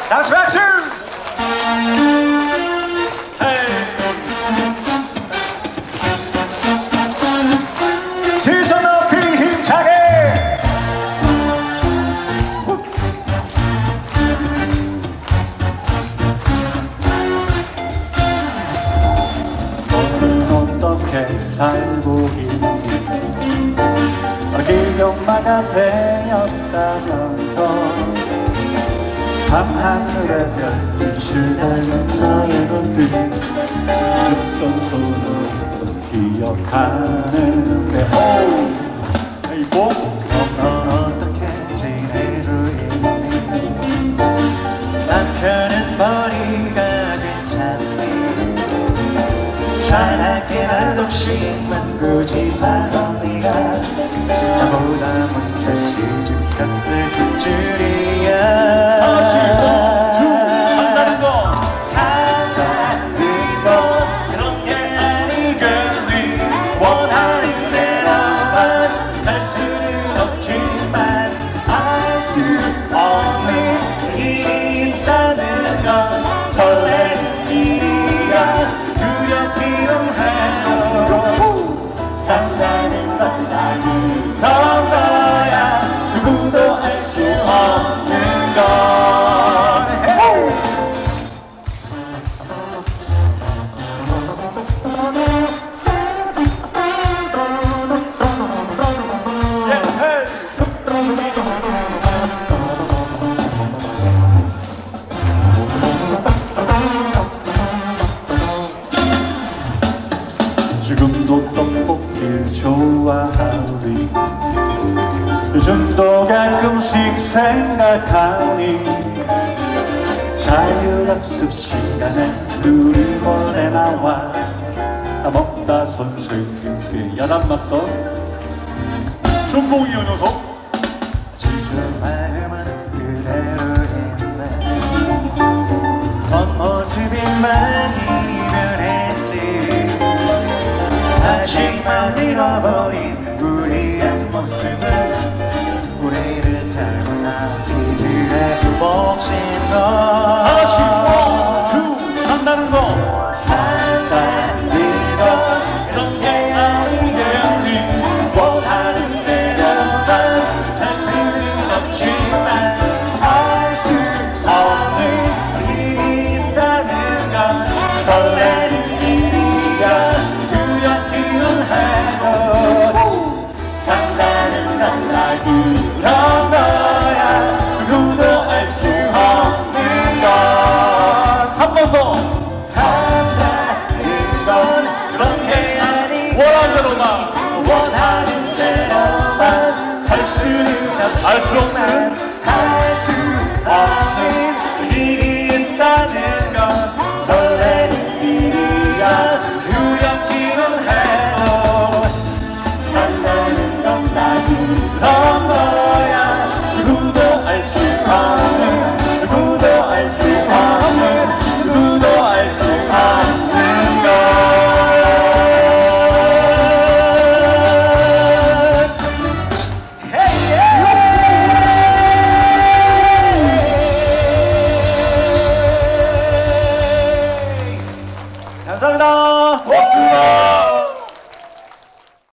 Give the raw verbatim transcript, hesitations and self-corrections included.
다같이 박수! 두 손 높이 힘차게! 오늘 어떻게 살고 있니? 어디 엄마가 되었다면서 밤하늘의 별빛을 닮은 너의 것들 줬던 손으로 기억하는데 오! 이보 넌 어떻게 지내고 있니? 남편은 머리가 괜찮니? 자나깨나 독심만 고집하던 네가 나보다 먼저 시집갔을 그 줄이야. 산다는 거 산다는 건 그런 게 아니겠니? 원하는 대로만 살 수는 없지만 알 수 없는 일이 있다는 건 설레는 일이야. 두렵기는 해도 산다는 건 나 그런 거야. 누구도 알 수 없는 건 지금도 떡볶이를 좋아하니 요즘도 가끔씩 생각하니 자유학습 시간에 둘이 몰래 나와 다 먹다 선생님께 야단 맞던 춘봉이 요 녀석 지금 마음은 그대로인데 겉모습이 많이 변했지. 하지만 잃어버린 우리의 모습은 우리를 닮은 아이들의 그 몫인 것. 다같이 원투 산다는 거 산다는 건 그런 게 아니겠니? 원하는 대로만 살 수는 없지만 알 수 없는 일이 있다는 건 설레는 일이야. 두렵기는 해도 산다는 건 나 그런 거야. 누구도 알 수 없는 건 한 번 더 산다는 건 그런 게 아니 원하는 대로만 원하는 대로만 살 수는 없지만 알 수 없는